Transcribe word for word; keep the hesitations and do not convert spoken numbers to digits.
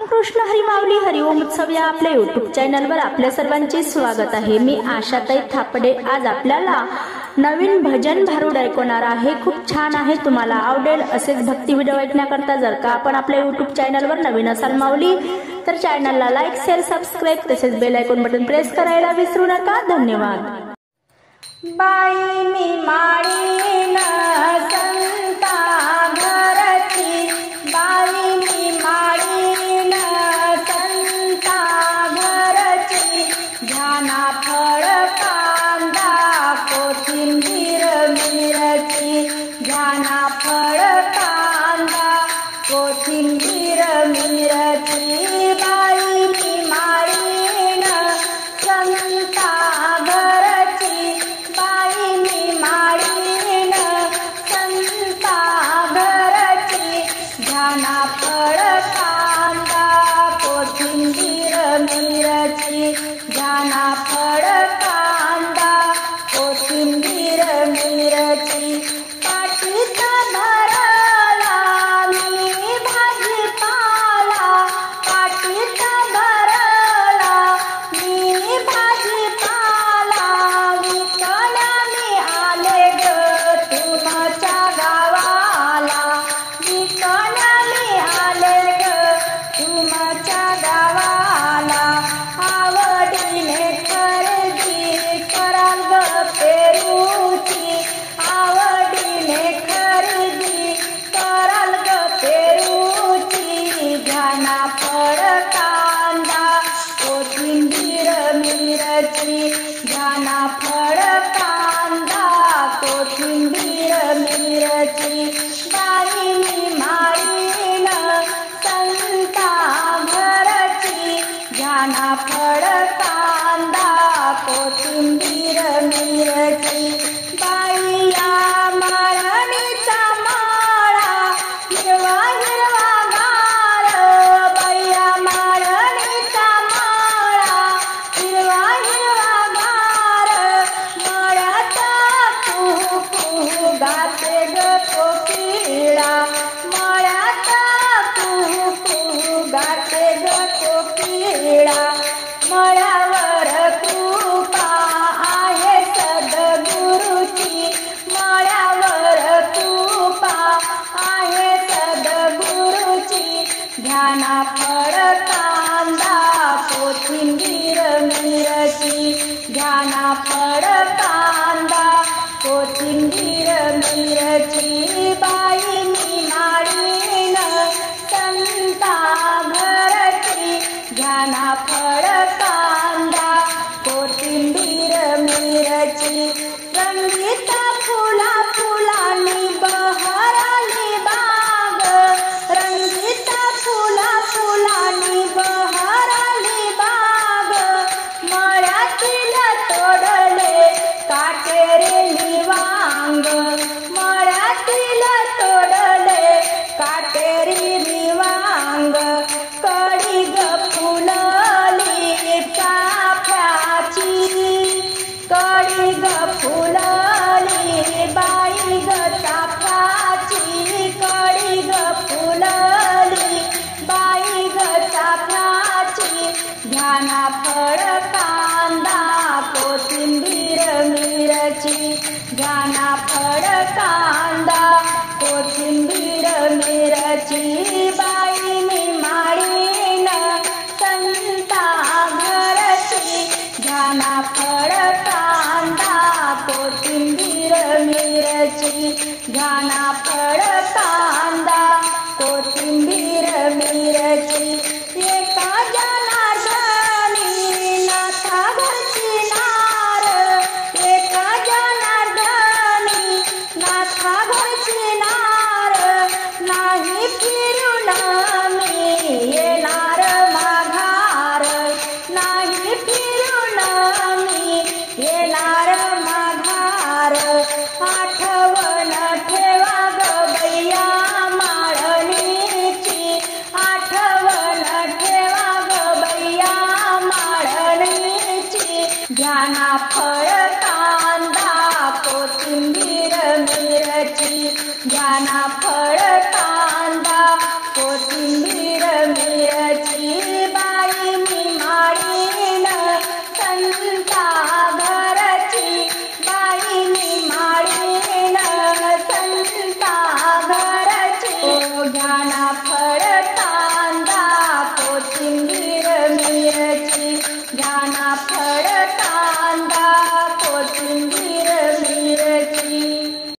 कृष्ण हरी माऊली हरिओम उत्सव या आपल्या यूट्यूब चॅनलवर आपल्या सर्वांचे स्वागत आहे। मी आशाताई थापडे आज आपल्याला नवीन भजन भारूड ऐकवणार आहे। खूप छान आहे, तुम्हाला आवडेल असेच भक्ती व्हिडिओ ऐकण्याकरता जर का आपण आपल्या यूट्यूब चॅनलवर नवीन असाल माऊली तर चॅनलला लाईक शेअर सबस्क्राईब तसेच बेल आयकॉन बटन प्रेस करायला विसरू नका। धन्यवाद। बाई मी माळीन संता घरची, बाई मी माळीन संता घरची, ध्याना फळ कांदा कोथिंबीर मिरची, ध्याना फळ कांदा कोथिंबीर मिरची, बाई मी माळीन संता घरची, बाई मी माळीन संता घरची, ध्याना फळ कांदा कोथिंबीर मिरची, ध्याना फळ कांदा कोथिंबीर मिरची, पाठीत भरला मी भाजीपाला, पाठीत भरला मी भाजीपाला, विकायला मी आले ग तुमच्या गावाला, विकायला मी आले ग तुमच्या गावाला, आवडीने खरेदी कराल ग पेरूची, आवडीने खरेदी कराल ग पेरूची, ध्याना फळ कांदा कोथिंबीर मिरची, ध्याना फळ कांदा कोथिंबीर मिरची, बाई मी माळीन संता घरची, ध्याना फळ कांदा कोथिंबीर मिरची, बाई या माळणीचा माळा हिरवा हिरवा गार, बाई या माळणीचा माळा हिरवा हिरवा गार, मळ्यात कुहू कुहू गाते ग कोकिळा, मळ्यात कुहू कुहू गाते ग कोकिळा, मळ्यावर कृपा आहे सद्गुरूची, मळ्यावर कृपा आहे सद्गुरूची, ध्याना फळ कांदा कोथिंबीर मिरची, ध्याना फळ कांदा कोथिंबीर मिरची, बाई मी माळीन संता घरची, ध्याना फळ कांदा कोथिंबीर मिरची, रंगीत फुला फुलांनी बहरली बाग, रंगीत फुला फुलांनी बहरली बाग, मळ्यातील तोडले काटेरी वांग, मळ्यातील तोडले काटेरी वांग, कळी ग फुलली चाफ्याची, कळी ग फुलली बाई ग चाफ्याची, कळी ग फुलली बाई ग चाफ्याची, ध्याना फळ कांदा कोथिंबीर मिरची, ध्याना फळ कांदा कोथिंबीर मिरची, बाई मी माळीन संता घरची, ध्याना फळ कांदा कोथिंबीर मिरची, ध्याना फळ कांदा कोथिंबीर मिरची, एका जनार्दनी नाथा घरची नार, एका जनार्दनी नाथा घरची नार, नाही फिरून मी येणार माघार, नाही फिरून मी येणार माघार, आठवण ठेवा ग बैया माळणीची, आठवण ठेवा ग बैया माळणीची, ध्याना फळ कांदा कोथिंबीर मिरची, ध्याना फळ कांदा कोथिंबीर मिरची, घ्याना फळ